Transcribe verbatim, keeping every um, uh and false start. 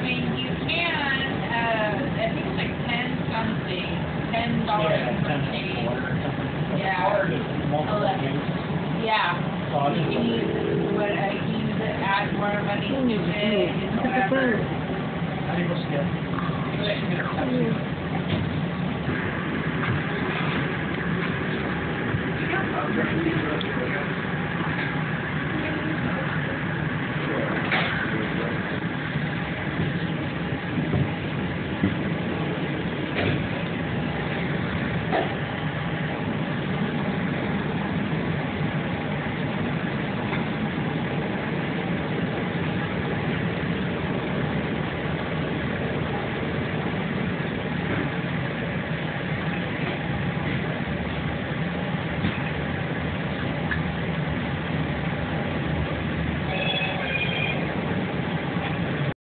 mean, you can, uh, I think it's like ten something, ten dollars Yeah, per ten page. and a quarter or something. Yeah. Or just multiple Eleven. pages. Yeah. So I'll You just can use it, what, I can use it, add more money to it, and whatever. I think we'll skip. But I can get our text.